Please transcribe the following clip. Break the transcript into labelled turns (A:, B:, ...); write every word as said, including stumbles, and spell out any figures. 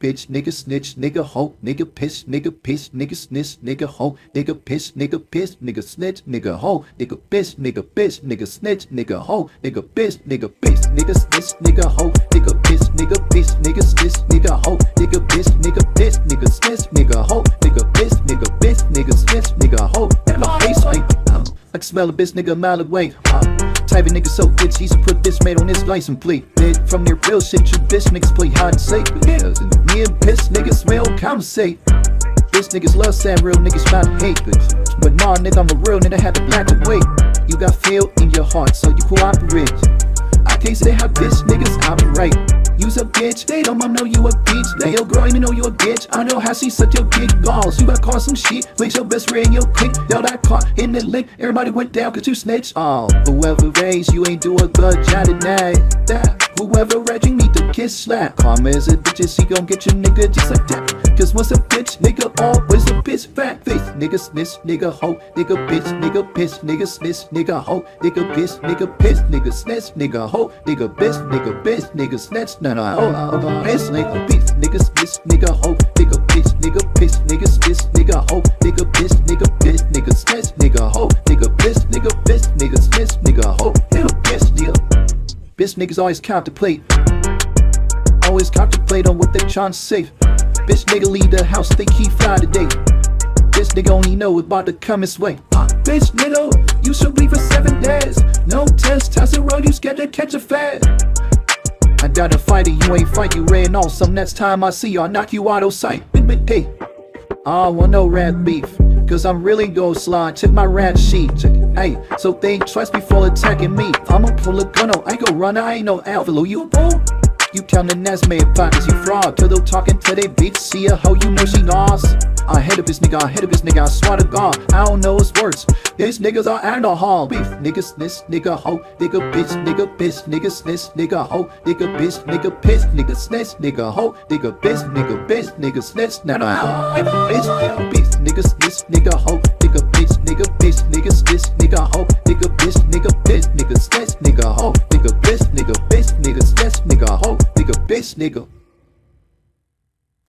A: bitch, nigga snitch, nigga hoe, nigga piss, nigga piss, nigga snitch, nigga hoe, nigga piss, nigga piss, nigga snitch, nigga hoe, nigga piss, nigga piss, nigga snitch, nigga hoe, nigga piss, nigga piss, nigga snitch, nigga hoe, nigga piss, nigga piss, nigga snitch, nigga hoe, nigga piss, nigga piss, nigga snitch, nigga hoe, nigga piss, nigga piss, nigga snitch, nigga hoe, and my face like, uh, I can smell a bitch nigga a mile away. Uh, type of nigga so bitch, he's put this made on his license plate. Bitch, from their real shit, you bitch niggas play hide and seek. Me and piss niggas smell compensate. Bitch niggas love saying real niggas not hate, bitch. But nah nigga, I'm a real nigga, had to black and wait. You got feel in your heart, so you cooperate. I can't say how bitch niggas operate. You's a bitch, they don't know you a bitch. They yo girl, even know you a bitch. I know how she sucked your big balls. You got caught some shit with your best friend, your clique. Y'all got caught in the link. Everybody went down cause you snitched. Oh, whoever raised you ain't do a good job tonight. That whoever raised you need to kiss slap. Karma is a bitch, she gon' get your nigga just like that. Cause once a bitch, nigga always a bitch. Fat face, nigga snitch, nigga hoe, nigga bitch, nigga piss, nigga snitch, nigga hoe, nigga piss, nigga piss, nigga snitch, nigga hoe, nigga bitch, nigga bitch, nigga snitch, nah nah oh oh piss, nigga piss, nigga snitch, nigga hoe, nigga bitch, nigga piss, nigga snitch, nigga hoe, nigga bitch, nigga piss, nigga snitch, nigga hoe, nigga piss, nigga piss, nigga snitch, nigga hoe, nigga piss, nigga. Bitch niggas always contemplate, always contemplate on what they tryna say. Bitch nigga leave the house, think he fly today. Bitch nigga only know about to come his way. uh, Bitch nigga, you should leave for seven days. No test, test the road, you scared to catch a fad. I got a fighter, you ain't fight, you ran off. So next time I see you, I'll knock you out of sight. Hey, I don't want no rat beef, cause I'm really gon' slide, check my rat sheet. Hey, so think twice before attacking me. I'ma pull a gun, oh, I ain't gon' run, I ain't no alpha, you a bull? You countin' as made pockets, you fraud. Till they talking to they bitch, see a hoe, you know she lost. I hate a bitch nigga, I hate a bitch nigga, I swear to God, I don't know his words. These niggas are alcohol. Beef, nigga snitch, nigga hoe, nigga bitch, nigga piss, nigga snitch, nigga hoe, nigga bitch, nigga piss, nigga snitch, nigga hoe, nigga bitch, nigga bitch, nigga snitch, nah nah hoe, bitch, nigga bitch, nigga snitch, nigga hoe, nigga bitch, nigga bitch, nigga snitch, nigga hoe, nigga bitch, nigga bitch, nigga snitch, nigga hoe, nigga bitch, nigga bitch, nigga snitch, nigga hoe, nigga bitch, nigga.